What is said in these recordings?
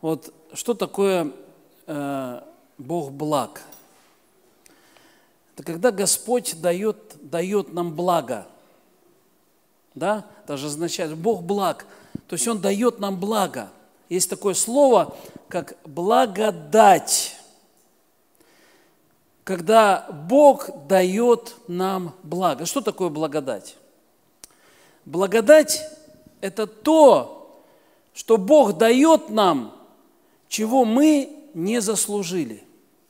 Вот что такое Бог благ? Это когда Господь дает нам благо. Да? Это же означает, Бог благ. То есть Он дает нам благо. Есть такое слово, как благодать. Когда Бог дает нам благо. Что такое благодать? Благодать – это то, что Бог дает нам, чего мы не заслужили.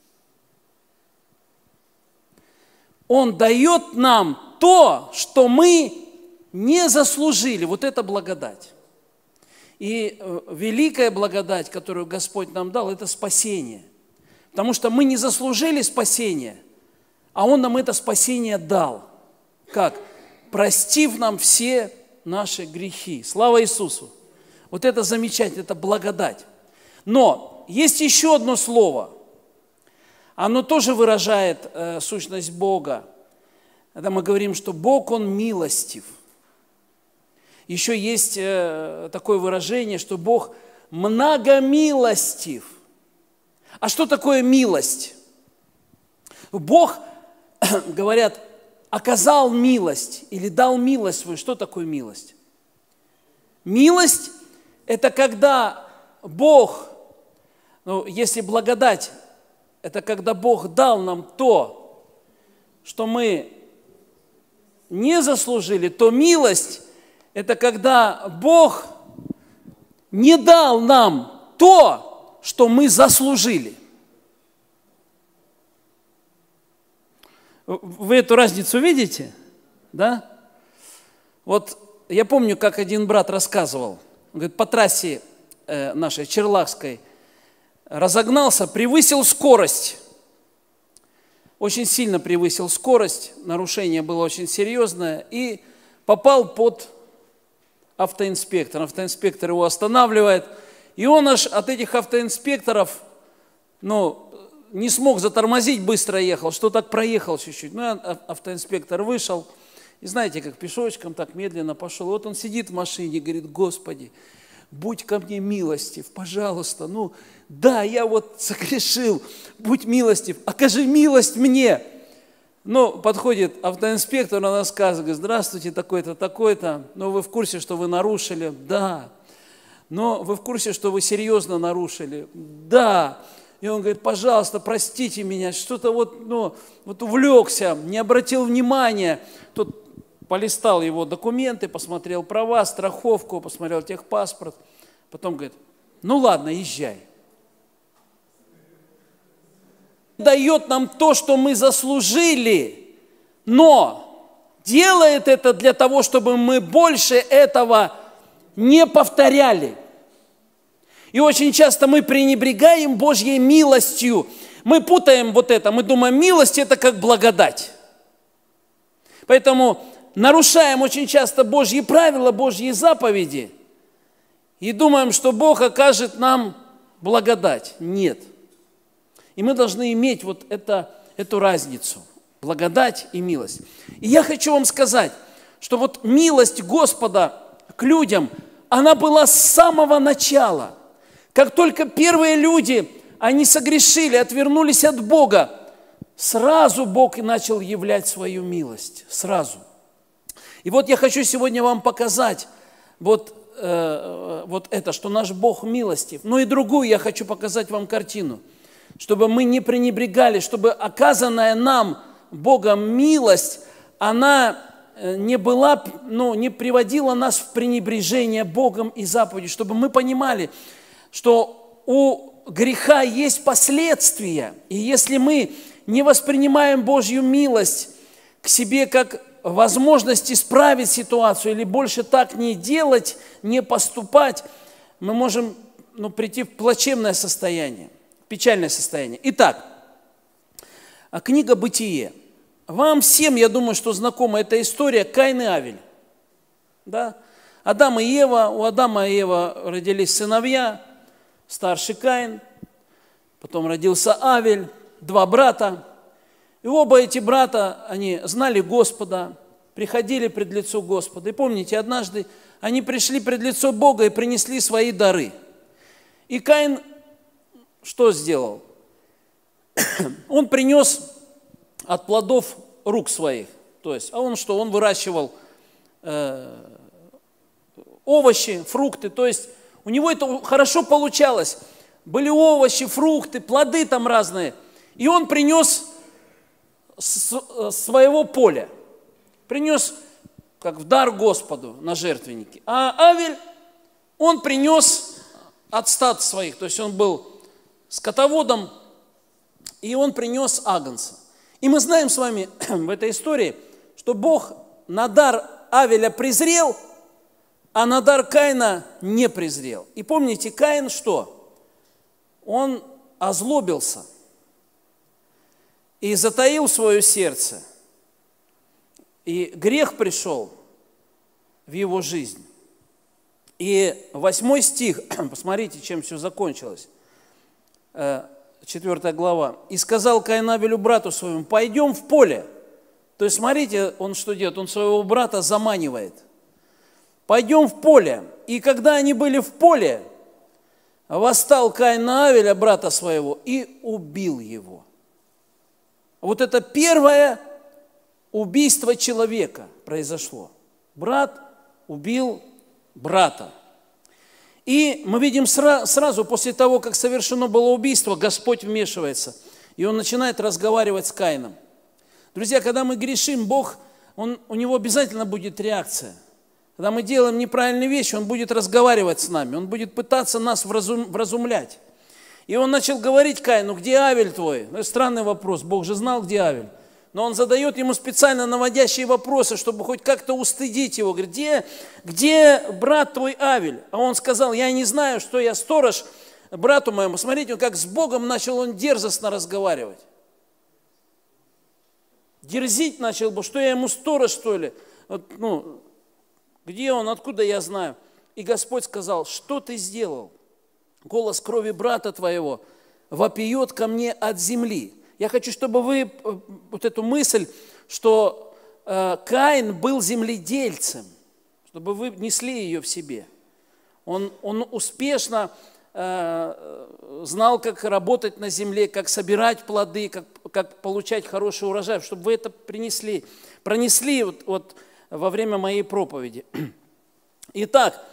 Он дает нам то, что мы не заслужили. Вот это благодать. И великая благодать, которую Господь нам дал, это спасение. Потому что мы не заслужили спасения, а Он нам это спасение дал. Как? Простив нам все наши грехи. Слава Иисусу! Вот это замечательно, это благодать. Но есть еще одно слово. Оно тоже выражает сущность Бога. Когда мы говорим, что Бог, Он милостив. Еще есть такое выражение, что Бог многомилостив. А что такое милость? Бог, говорят, оказал милость или дал милость свою. Что такое милость? Милость – это когда Бог, если благодать, это когда Бог дал нам то, что мы не заслужили, то милость – это когда Бог не дал нам то, что мы заслужили. Вы эту разницу видите? Да? Вот я помню, как один брат рассказывал. Он говорит, по трассе нашей Черлахской разогнался, превысил скорость. Очень сильно превысил скорость, нарушение было очень серьезное, и попал под автоинспектор. Автоинспектор его останавливает, и он аж от этих автоинспекторов, не смог затормозить, быстро ехал, что так проехал чуть-чуть. Автоинспектор вышел, и знаете, как пешочком так медленно пошел. Вот он сидит в машине и говорит, Господи, будь ко мне милостив, пожалуйста. Да, я вот согрешил, будь милостив, окажи милость мне. Подходит автоинспектор, он рассказывает, говорит, здравствуйте, такой-то, такой-то. Вы в курсе, что вы нарушили? Да. Но вы в курсе, что вы серьезно нарушили? Да. И он говорит, пожалуйста, простите меня, что-то вот увлекся, не обратил внимания. Тот полистал его документы, посмотрел права, страховку, посмотрел техпаспорт. Потом говорит, ладно, езжай. Дает нам то, что мы заслужили, но делает это для того, чтобы мы больше этого не повторяли. И очень часто мы пренебрегаем Божьей милостью. Мы путаем вот это, мы думаем, милость – это как благодать. Поэтому нарушаем очень часто Божьи правила, Божьи заповеди и думаем, что Бог окажет нам благодать. Нет. И мы должны иметь вот эту разницу, благодать и милость. И я хочу вам сказать, что вот милость Господа к людям, она была с самого начала. Как только первые люди, они согрешили, отвернулись от Бога, сразу Бог начал являть свою милость. Сразу. И вот я хочу сегодня вам показать вот это, что наш Бог милостив. И другую я хочу показать вам картину, чтобы мы не пренебрегали, чтобы оказанная нам Богом милость, она не приводила нас в пренебрежение Богом и заповедью, чтобы мы понимали, что у греха есть последствия. И если мы не воспринимаем Божью милость к себе как возможность исправить ситуацию или больше так не делать, не поступать, мы можем прийти в плачевное состояние, печальное состояние. Итак, книга «Бытие». Вам всем, я думаю, что знакома эта история Каин и Авель. Да? Адам и Ева, у Адама и Евы родились сыновья, старший Каин, потом родился Авель, 2 брата. И оба эти брата, они знали Господа, приходили пред лицо Господа. И помните, однажды они пришли пред лицо Бога и принесли свои дары. И Каин что сделал? Он принес от плодов рук своих. То есть, а он что? Он выращивал овощи, фрукты. То есть, у него это хорошо получалось. Были овощи, фрукты, плоды там разные. И он принес своего поля. Принес как в дар Господу на жертвеннике. А Авель, он принес от стад своих. То есть, он был скотоводом, и он принес агнца. И мы знаем с вами в этой истории, что Бог на дар Авеля презрел, а на дар Каина не презрел. И помните, Каин что? Он озлобился и затаил свое сердце. И грех пришел в его жизнь. И 8 стих, посмотрите, чем все закончилось. 4 глава. «И сказал Каин Авелю брату своему: пойдем в поле». То есть, смотрите, он что делает? Он своего брата заманивает. «Пойдем в поле». И когда они были в поле, восстал Каин на Авеля, брата своего, и убил его. Вот это первое убийство человека произошло. Брат убил брата. И мы видим сразу после того, как совершено было убийство, Господь вмешивается. И Он начинает разговаривать с Каином. Друзья, когда мы грешим, Бог, у Него обязательно будет реакция. Когда мы делаем неправильные вещи, Он будет разговаривать с нами. Он будет пытаться нас вразумлять. И Он начал говорить Каину: где Авель твой? Странный вопрос. Бог же знал, где Авель. Но Он задает ему специально наводящие вопросы, чтобы хоть как-то устыдить его. Говорит: где брат твой Авель? А он сказал: я не знаю, что я сторож брату моему. Смотрите, как с Богом начал он дерзостно разговаривать. Дерзить начал бы, что я ему сторож, что ли? Вот, где он, откуда я знаю? И Господь сказал: что ты сделал? Голос крови брата твоего вопиет ко мне от земли. Я хочу, чтобы вы вот эту мысль, что Каин был земледельцем, чтобы вы несли ее в себе. Он успешно знал, как работать на земле, как собирать плоды, как получать хороший урожай, чтобы вы это пронесли вот во время моей проповеди. Итак,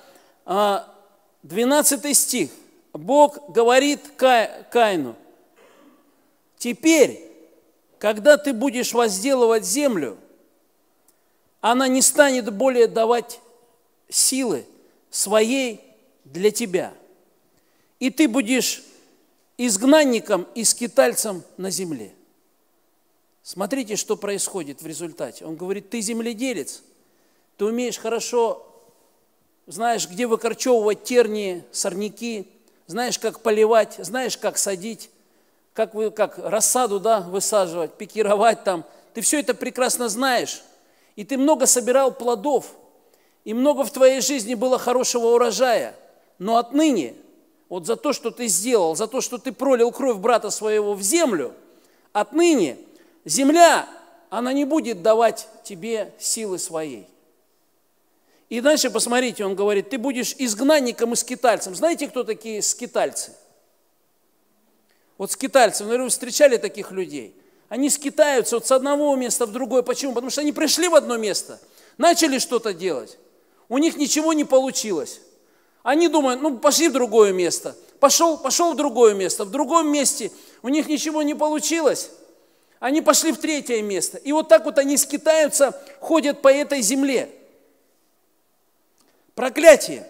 12 стих. Бог говорит Каину: теперь, когда ты будешь возделывать землю, она не станет более давать силы своей для тебя. И ты будешь изгнанником и скитальцем на земле. Смотрите, что происходит в результате. Он говорит: ты земледелец, ты умеешь хорошо, знаешь, где выкорчевывать тернии, сорняки, знаешь, как поливать, знаешь, как садить, как рассаду, высаживать, пикировать там. Ты все это прекрасно знаешь. И ты много собирал плодов, и много в твоей жизни было хорошего урожая. Но отныне, вот за то, что ты сделал, за то, что ты пролил кровь брата своего в землю, отныне земля, она не будет давать тебе силы своей. И дальше, посмотрите, он говорит: ты будешь изгнанником и скитальцем. Знаете, кто такие скитальцы? Вот скитальцы, наверное, вы встречали таких людей. Они скитаются вот с одного места в другое. Почему? Потому что они пришли в одно место, начали что-то делать, у них ничего не получилось. Они думают: пошли в другое место. Пошел в другое место. В другом месте у них ничего не получилось. Они пошли в третье место. И вот так вот они скитаются, ходят по этой земле. Проклятие.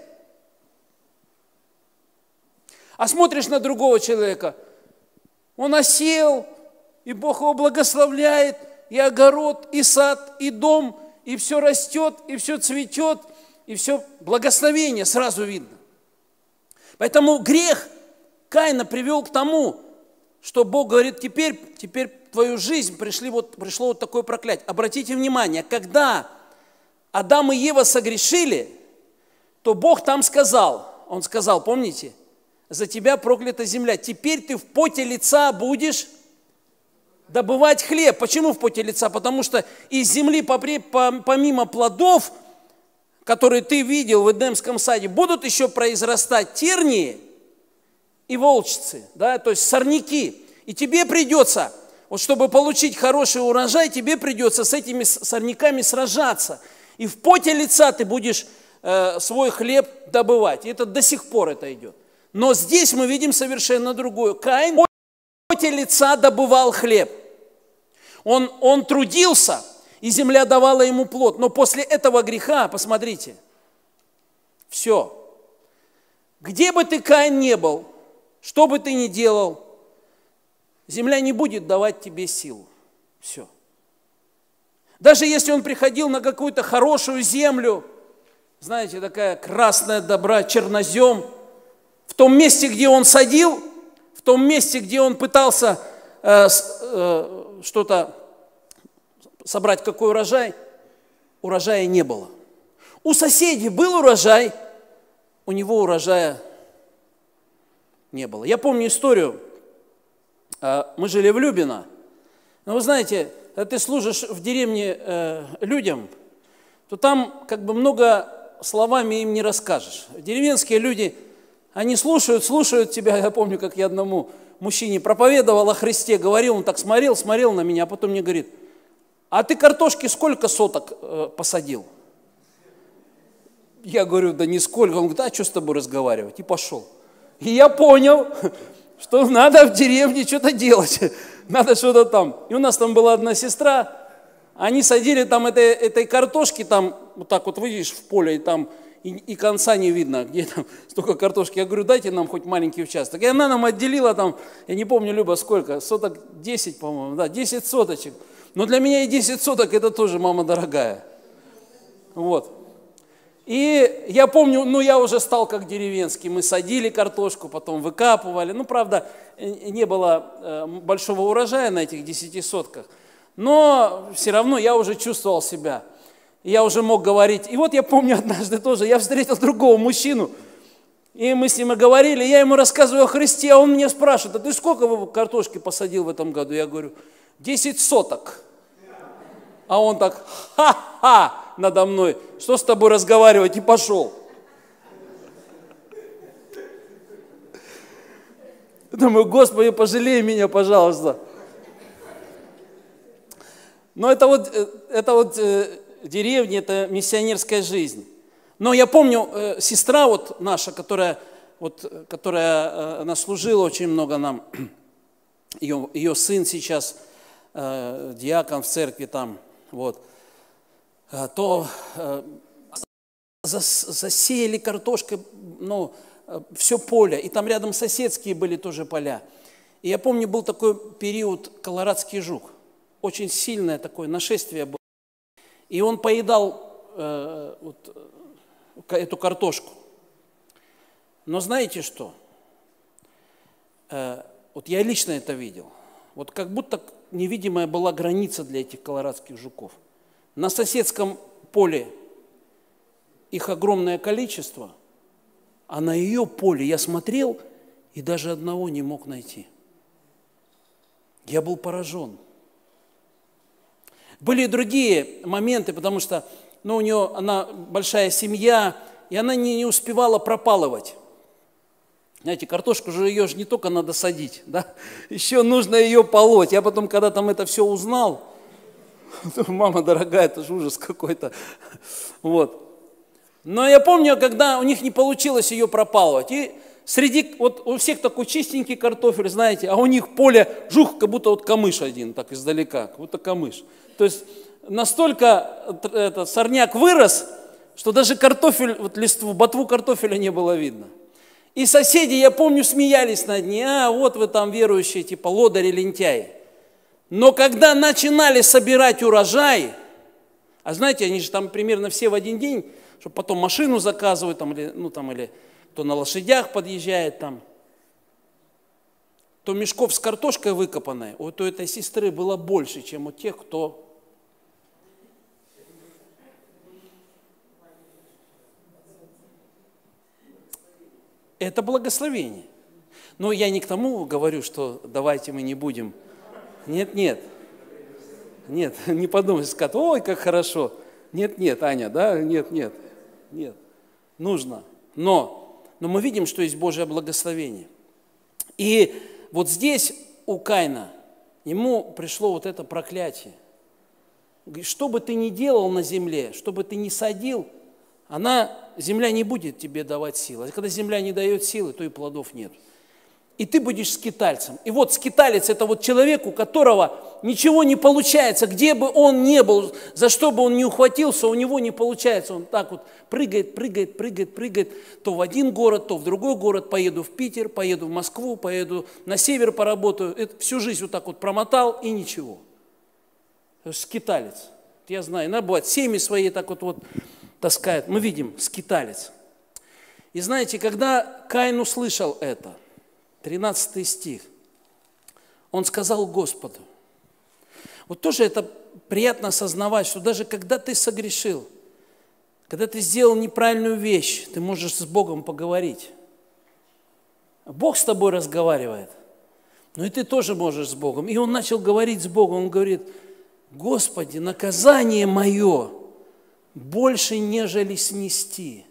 А смотришь на другого человека, он осел, и Бог его благословляет, и огород, и сад, и дом, и все растет, и все цветет, и все благословение сразу видно. Поэтому грех Каина привел к тому, что Бог говорит: теперь в твою жизнь пришло вот такое проклятие. Обратите внимание, когда Адам и Ева согрешили, то Бог там сказал, Он сказал, помните: за тебя проклята земля. Теперь ты в поте лица будешь добывать хлеб. Почему в поте лица? Потому что из земли, помимо плодов, которые ты видел в Эдемском саде, будут еще произрастать тернии и волчцы, да, то есть сорняки. И тебе придется, вот чтобы получить хороший урожай, тебе придется с этими сорняками сражаться. И в поте лица ты будешь свой хлеб добывать. И это до сих пор это идет. Но здесь мы видим совершенно другое. Каин в поте лица добывал хлеб. Он трудился, и земля давала ему плод. Но после этого греха, посмотрите, все. Где бы ты, Каин, не был, что бы ты ни делал, земля не будет давать тебе силу. Все. Даже если он приходил на какую-то хорошую землю, знаете, такая красная добра, чернозем, в том месте, где он садил, в том месте, где он пытался что-то собрать, какой урожай, урожая не было. У соседей был урожай, у него урожая не было. Я помню историю, мы жили в Любино, но вы знаете, когда ты служишь в деревне людям, то там как бы много словами им не расскажешь. Деревенские люди, они слушают тебя. Я помню, как я одному мужчине проповедовал о Христе, говорил, он так смотрел на меня, а потом мне говорит: а ты картошки сколько соток посадил? Я говорю: да нисколько. Он говорит: а что с тобой разговаривать? И пошел. И я понял, что надо в деревне что-то делать, надо что-то там. И у нас там была одна сестра, они садили там этой картошки, там вот так вот выйдешь в поле, и там и конца не видно, где там столько картошки. Я говорю: дайте нам хоть маленький участок. И она нам отделила там, я не помню, Люба, сколько, соток 10, по-моему, да, 10 соточек. Но для меня и 10 соток это тоже мама дорогая. Вот. И я помню, я уже стал как деревенский. Мы садили картошку, потом выкапывали. Правда, не было большого урожая на этих 10 сотках. Но все равно я уже чувствовал себя. Я уже мог говорить. И вот я помню однажды тоже, я встретил другого мужчину. И мы с ним и говорили, я ему рассказываю о Христе, а он меня спрашивает: а ты сколько картошки посадил в этом году? Я говорю: 10 соток. А он так: ха-ха, надо мной, что с тобой разговаривать, и пошел. Думаю: Господи, пожалей меня, пожалуйста. Но это вот деревня, это миссионерская жизнь. Но я помню, сестра вот наша, которая она служила очень много нам, ее сын сейчас диакон в церкви там, вот, то засеяли картошкой, все поле, и там рядом соседские были тоже поля. И я помню, был такой период колорадский жук, очень сильное такое нашествие было. И он поедал эту картошку. Но знаете что? Вот я лично это видел. Вот как будто невидимая была граница для этих колорадских жуков. На соседском поле их огромное количество, а на ее поле я смотрел и даже одного не мог найти. Я был поражен. Были и другие моменты, потому что она большая семья, и она не успевала пропалывать. Знаете, картошку же ее не только надо садить, да? Еще нужно ее полоть. Я потом, когда там это все узнал, мама дорогая, это же ужас какой-то. Вот. Но я помню, когда у них не получилось ее пропалывать, и вот у всех такой чистенький картофель, знаете, а у них поле жух, как будто вот камыш один, так издалека, как будто камыш. То есть настолько этот сорняк вырос, что даже картофель, вот листву, ботву картофеля не было видно. И соседи, я помню, смеялись над ней: вот вы там верующие, типа лодыри, лентяи. Но когда начинали собирать урожай, а знаете, они же там примерно все в один день, чтобы потом машину заказывать, или кто на лошадях подъезжает там, то мешков с картошкой выкопанной у этой сестры было больше, чем у тех, кто... Это благословение. Но я не к тому говорю, что давайте мы не будем. Нет, не подумайте, сказать: ой, как хорошо. Нет, Аня, да, нет. Нужно. Но мы видим, что есть Божье благословение. И вот здесь у Каина, ему пришло вот это проклятие. Что бы ты ни делал на земле, что бы ты ни садил, земля не будет тебе давать силы. А когда земля не дает силы, то и плодов нет. И ты будешь скитальцем. И вот скиталец – это вот человек, у которого ничего не получается, где бы он ни был, за что бы он ни ухватился, у него не получается. Он так вот прыгает, то в один город, то в другой город, поеду в Питер, поеду в Москву, поеду на север поработаю. Это всю жизнь вот так вот промотал и ничего. Скиталец. Я знаю, иногда бывает, семьи свои так вот таскают. Мы видим, скиталец. И знаете, когда Каин услышал это, 13 стих, он сказал Господу. Вот тоже это приятно осознавать, что даже когда ты согрешил, когда ты сделал неправильную вещь, ты можешь с Богом поговорить. Бог с тобой разговаривает, но и ты тоже можешь с Богом. И он начал говорить с Богом, он говорит: Господи, наказание мое больше, нежели снести.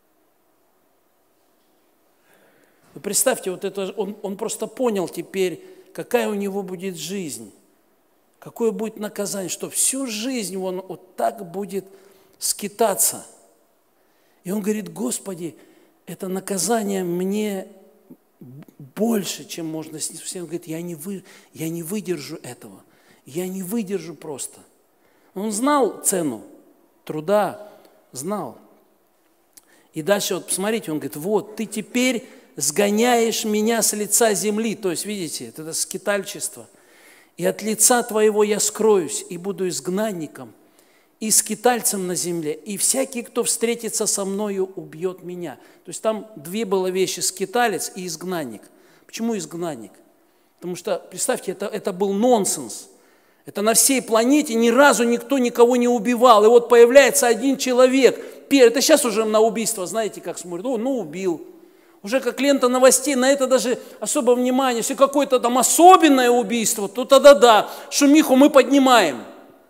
Вы представьте, вот это, он просто понял теперь, какая у него будет жизнь, какое будет наказание, что всю жизнь он вот так будет скитаться. И он говорит: Господи, это наказание мне больше, чем можно снести. Он говорит: я не выдержу этого, я не выдержу просто. Он знал цену труда, знал. И дальше вот посмотрите, он говорит: вот ты теперь сгоняешь меня с лица земли. То есть, видите, это скитальчество. И от лица твоего я скроюсь, и буду изгнанником, и скитальцем на земле. И всякий, кто встретится со мною, убьет меня. То есть там две было вещи: скиталец и изгнанник. Почему изгнанник? Потому что, представьте, это был нонсенс. Это на всей планете ни разу никто никого не убивал. И вот появляется один человек. Это сейчас уже на убийство, знаете, как смотрят. Убил. Уже как лента новостей, на это даже особо внимания. Если какое-то там особенное убийство, то тогда да, шумиху мы поднимаем.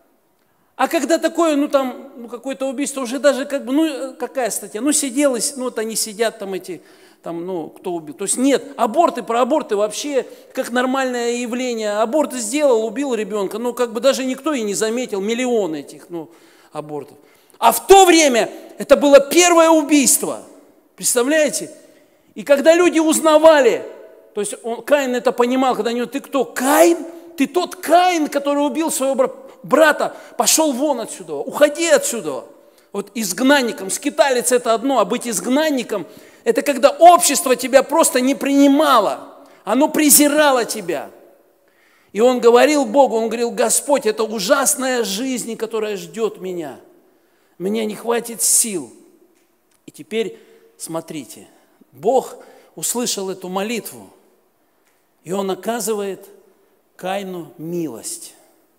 А когда такое, какое-то убийство, уже даже какая статья? Сиделось, они сидят там кто убил. То есть нет, про аборты вообще как нормальное явление. Аборт сделал, убил ребенка, даже никто и не заметил, миллионы этих абортов. А в то время это было первое убийство. Представляете? И когда люди узнавали, то есть Каин это понимал, когда они говорят: ты кто? Каин? Ты тот Каин, который убил своего брата? Пошел вон отсюда, уходи отсюда. Вот изгнанником, скиталец это одно, а быть изгнанником – это когда общество тебя просто не принимало, оно презирало тебя. И он говорил Богу, он говорил: Господь, это ужасная жизнь, которая ждет меня. Мне не хватит сил. И теперь смотрите, Бог услышал эту молитву, и Он оказывает Каину милость.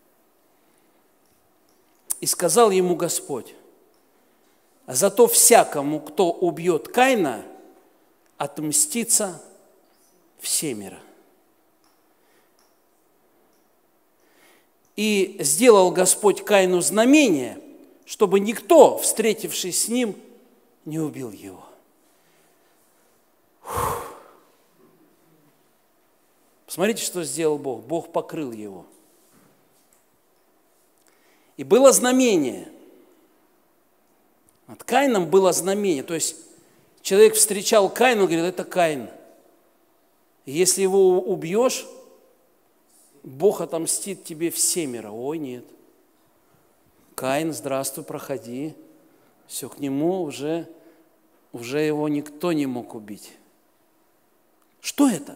И сказал ему Господь: зато всякому, кто убьет Каина, отмстится всемеро. И сделал Господь Каину знамение, чтобы никто, встретившись с ним, не убил его. Посмотрите, что сделал Бог. Бог покрыл его. И было знамение. Над Каином было знамение. То есть человек встречал Каина, говорит: это Каин. И если его убьешь, Бог отомстит тебе всемеро. Ой, нет. Каин, здравствуй, проходи. Все, к нему уже его никто не мог убить. Что это?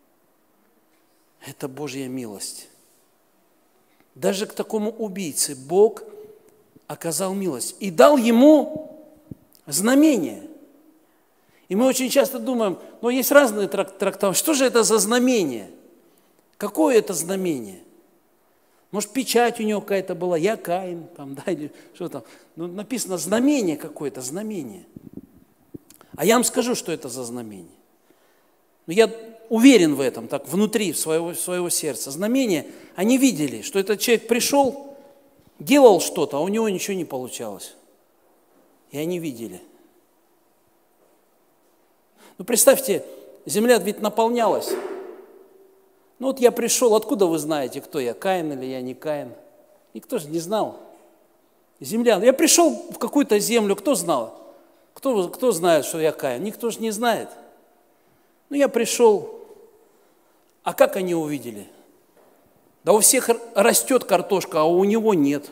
Это Божья милость. Даже к такому убийце Бог оказал милость и дал ему знамение. И мы очень часто думаем, есть разные трактовки. Что же это за знамение? Какое это знамение? Может, печать у него какая-то была, я Каин, или что там. Написано знамение какое-то, знамение. А я вам скажу, что это за знамение. Я уверен в этом, так внутри своего сердца. Знамения, они видели, что этот человек пришел, делал что-то, а у него ничего не получалось. И они видели. Представьте, Земля ведь наполнялась. Ну вот я пришел, откуда вы знаете, кто я, Каин или я не Каин? Никто же не знал. Земля. Я пришел в какую-то землю, кто знал? Кто знает, что я Каин? Никто же не знает. Ну я пришел, а как они увидели? Да у всех растет картошка, а у него нет.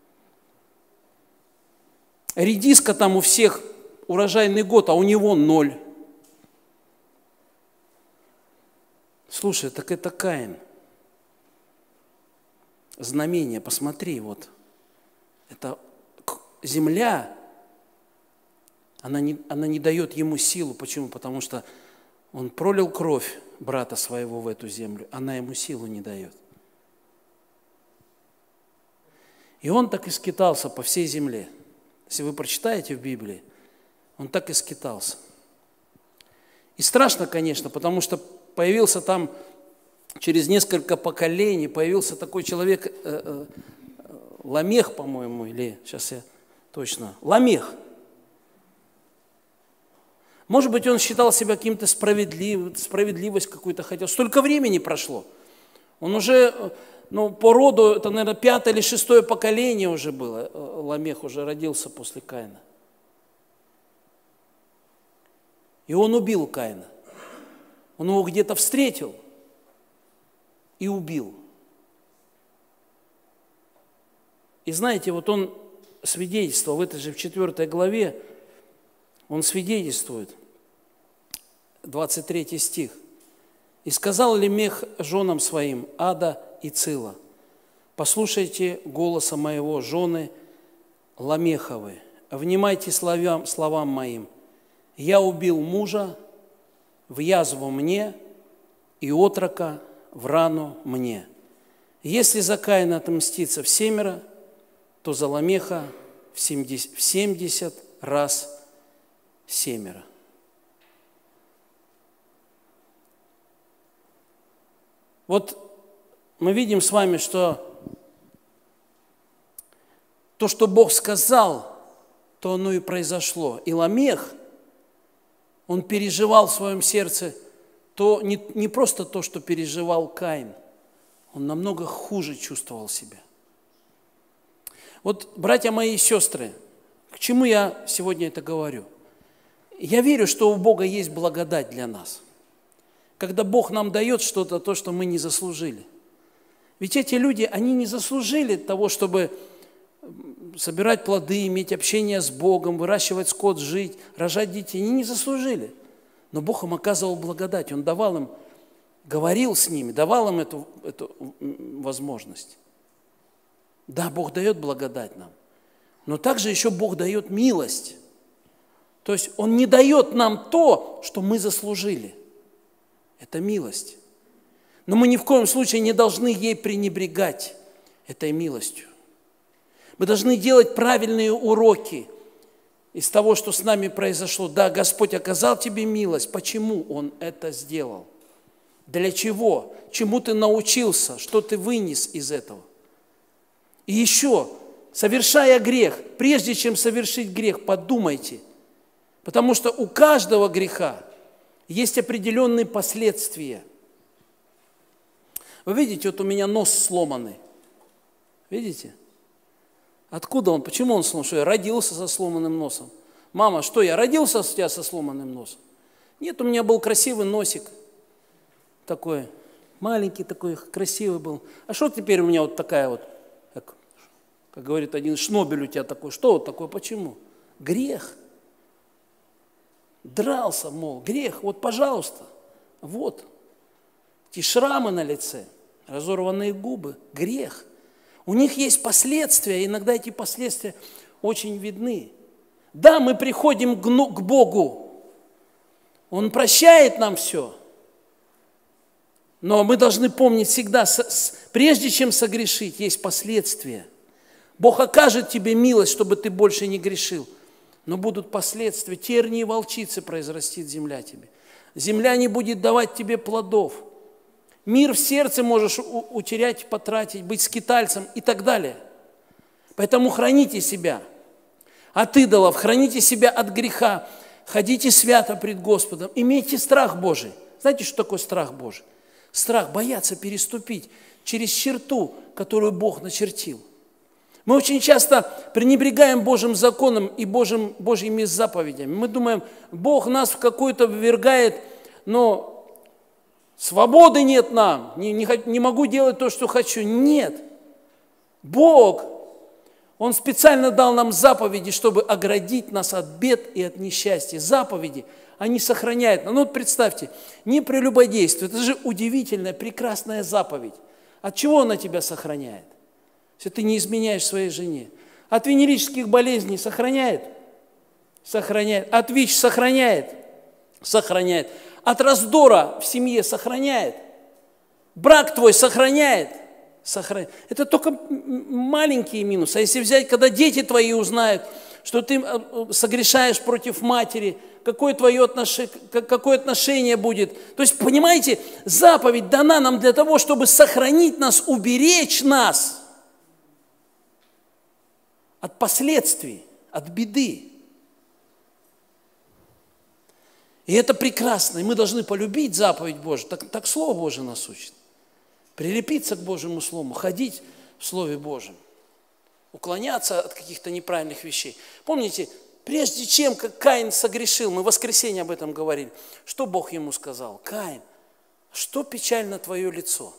Редиска там у всех урожайный год, а у него 0. Слушай, так это Каин. Знамение, посмотри, вот. Это земля, она не дает ему силу. Почему? Потому что он пролил кровь брата своего в эту землю. Она ему силу не дает. И он так и скитался по всей земле. Если вы прочитаете в Библии, он так и скитался. И страшно, конечно, потому что появился там через несколько поколений, появился такой человек, Ламех, по-моему, или сейчас я точно, Ламех. Может быть, он считал себя каким-то справедливость какую-то хотел. Столько времени прошло. Он уже, по роду, это, наверное, 5-е или 6-е поколение уже было. Ламех уже родился после Каина. И он убил Каина. Он его где-то встретил и убил. И знаете, вот он свидетельствовал в этой же в 4 главе, он свидетельствует, 23 стих. «И сказал Лемех женам своим, Ада и Цила, послушайте голоса моего, жены Ламеховы, внимайте словам моим. Я убил мужа в язву мне и отрока в рану мне. Если за Каина отмстится в 7, то за Ламеха в 70 раз 7. Вот мы видим с вами, что то, что Бог сказал, то оно и произошло. И Ламех, он переживал в своем сердце то, не просто то, что переживал Каин, он намного хуже чувствовал себя. Вот, братья мои и сестры, к чему я сегодня это говорю? Я верю, что у Бога есть благодать для нас. Когда Бог нам дает что-то, то, что мы не заслужили. Ведь эти люди, они не заслужили того, чтобы собирать плоды, иметь общение с Богом, выращивать скот, жить, рожать детей. Они не заслужили. Но Бог им оказывал благодать. Он давал им, говорил с ними, давал им эту возможность. Да, Бог дает благодать нам. Но также еще Бог дает милость. То есть Он не дает нам то, что мы заслужили. Это милость. Но мы ни в коем случае не должны ей пренебрегать, этой милостью. Мы должны делать правильные уроки из того, что с нами произошло. Да, Господь оказал тебе милость. Почему Он это сделал? Для чего? Чему ты научился? Что ты вынес из этого? И еще, совершая грех, прежде чем совершить грех, подумайте. Потому что у каждого греха есть определенные последствия. Вы видите, вот у меня нос сломанный. Видите? Откуда он? Почему он сломан? Что я родился со сломанным носом? Мама, что я родился у тебя со сломанным носом? Нет, у меня был красивый носик. Такой, маленький такой, красивый был. А что теперь у меня вот такая вот, как говорит один, шнобель у тебя такой. Что вот такое? Почему? Грех. Дрался, мол, грех. Вот, пожалуйста, вот. Эти шрамы на лице, разорванные губы, грех. У них есть последствия, иногда эти последствия очень видны. Да, мы приходим к Богу, Он прощает нам все, но мы должны помнить всегда, прежде чем согрешить, есть последствия. Бог окажет тебе милость, чтобы ты больше не грешил, но будут последствия. Тернии и волчицы произрастит земля тебе. Земля не будет давать тебе плодов. Мир в сердце можешь утерять, потратить, быть скитальцем и так далее. Поэтому храните себя от идолов, храните себя от греха, ходите свято пред Господом, имейте страх Божий. Знаете, что такое страх Божий? Страх, бояться переступить через черту, которую Бог начертил. Мы очень часто пренебрегаем Божьим законом и Божьими заповедями. Мы думаем, Бог нас в какую-то ввергает, но свободы нет нам, не могу делать то, что хочу. Нет. Бог, Он специально дал нам заповеди, чтобы оградить нас от бед и от несчастья. Заповеди, они сохраняют. Ну вот представьте, не прелюбодействуй, это же удивительная, прекрасная заповедь. От чего она тебя сохраняет? Если ты не изменяешь своей жене. От венерических болезней сохраняет? Сохраняет. От ВИЧ сохраняет? Сохраняет. От раздора в семье сохраняет? Брак твой сохраняет? Сохраняет. Это только маленькие минусы. А если взять, когда дети твои узнают, что ты согрешаешь против матери, какое отношение будет? То есть, понимаете, заповедь дана нам для того, чтобы сохранить нас, уберечь нас от последствий, от беды. И это прекрасно, и мы должны полюбить заповедь Божию. Так Слово Божие нас учит. Прилепиться к Божьему Слову, ходить в Слове Божьем, уклоняться от каких-то неправильных вещей. Помните, прежде чем Каин согрешил, мы в воскресенье об этом говорили, что Бог ему сказал? Каин, что печально твое лицо?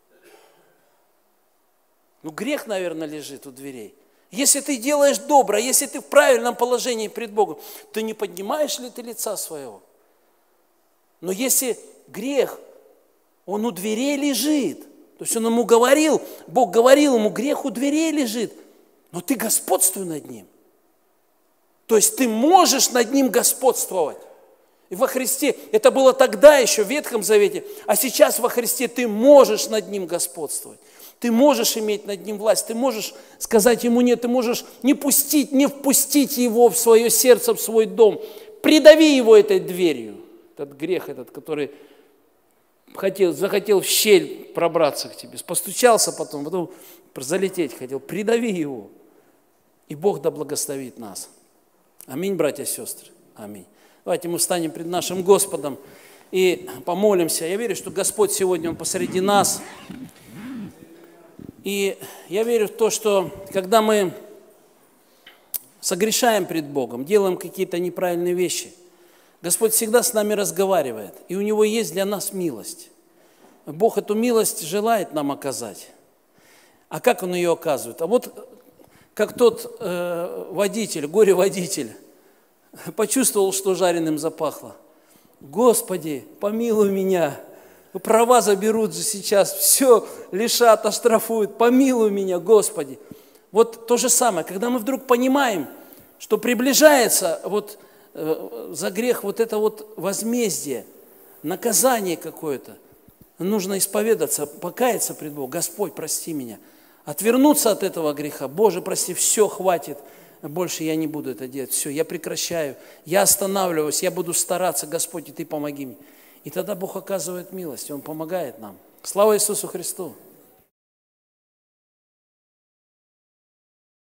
Ну, грех, наверное, лежит у дверей. Если ты делаешь добро, если ты в правильном положении пред Богом, то не поднимаешь ли ты лица своего? Но если грех, он у дверей лежит, то есть он ему говорил, Бог говорил ему, грех у дверей лежит, но ты господствуй над ним. То есть ты можешь над ним господствовать. И во Христе, это было тогда еще в Ветхом Завете, а сейчас во Христе ты можешь над ним господствовать. Ты можешь иметь над ним власть, ты можешь сказать ему нет, ты можешь не впустить его в свое сердце, в свой дом. Придави его этой дверью, этот грех, который захотел в щель пробраться к тебе, постучался потом залететь хотел, придави его. И Бог да благословит нас. Аминь, братья и сестры. Аминь. Давайте мы встанем пред нашим Господом и помолимся. Я верю, что Господь сегодня, Он посреди нас. И я верю в то, что когда мы согрешаем пред Богом, делаем какие-то неправильные вещи, Господь всегда с нами разговаривает, и у Него есть для нас милость. Бог эту милость желает нам оказать. А как Он ее оказывает? А вот как тот водитель, горе-водитель, почувствовал, что жареным запахло. Господи, помилуй меня. Права заберут же сейчас, все лишат, оштрафуют. Помилуй меня, Господи. Вот то же самое, когда мы вдруг понимаем, что приближается за грех это возмездие, наказание какое-то, нужно исповедаться, покаяться пред Богом. Господь, прости меня. Отвернуться от этого греха. Боже, прости, все, хватит. Больше я не буду это делать. Все, я прекращаю. Я останавливаюсь, я буду стараться, Господь, и Ты помоги мне. И тогда Бог оказывает милость, Он помогает нам. Слава Иисусу Христу!